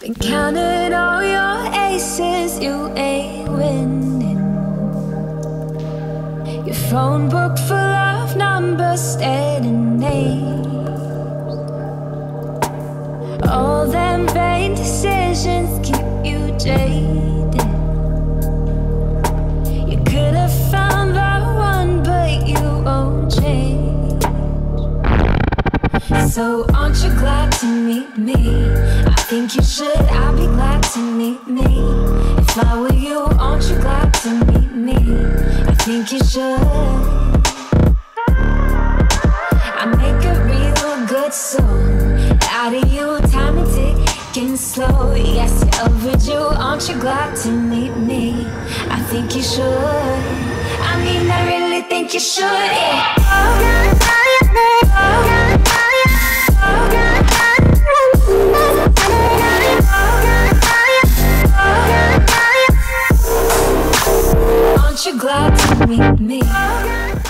Been counting all your aces, you ain't winning. Your phone book full of numbers, staring names. All them vain decisions keep you jaded. You could have found the one, but you won't change. So aren't you glad to meet me? I think you should, I'll be glad to meet me. If I were you, aren't you glad to meet me? I think you should. I make a real good song out of you, time and ticking slow. Yes, you're overdue, aren't you glad to meet me? I think you should. I mean, I really think you should, yeah. Aren't you glad to meet me?